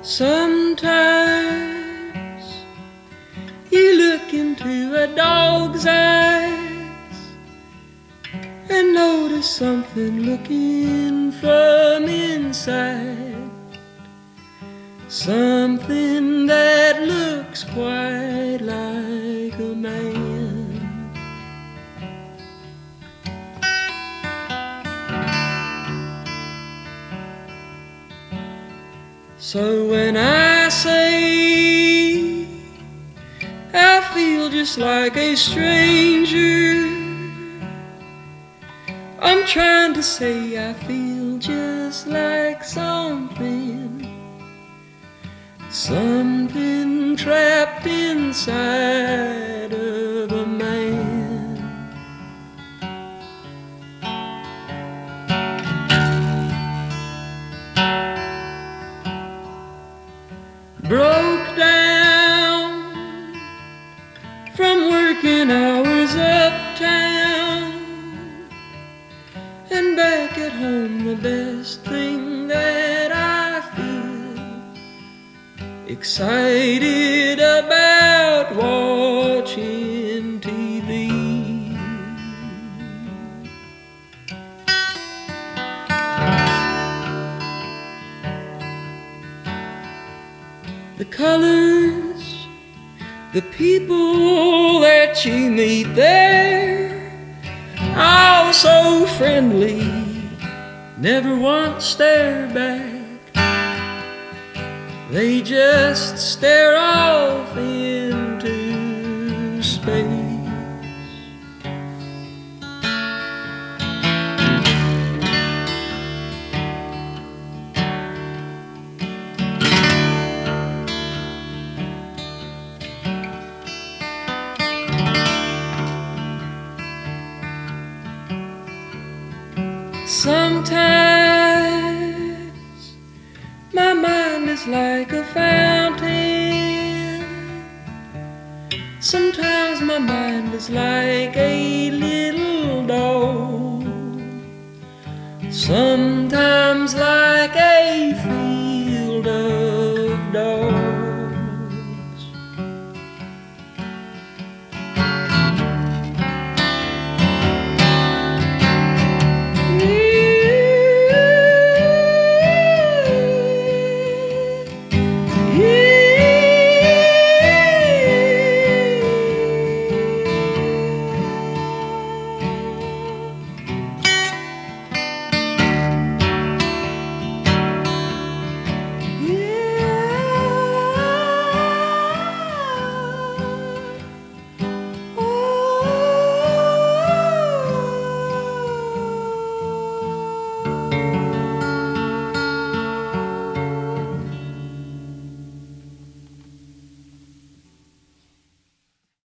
Sometimes you look into a dog's eyes and notice something looking from inside, something that looks quite like a man. So when I say I feel just like a stranger, I'm trying to say I feel just like something trapped inside of a man. Broke down from working hours uptown, and back at home the best thing that I feel excited about watching TV. The colors, the people that you meet there, all so friendly, never once stare back. They just stare off into space. Sometimes my mind is like a fountain. Sometimes my mind is like a little dog. Sometimes like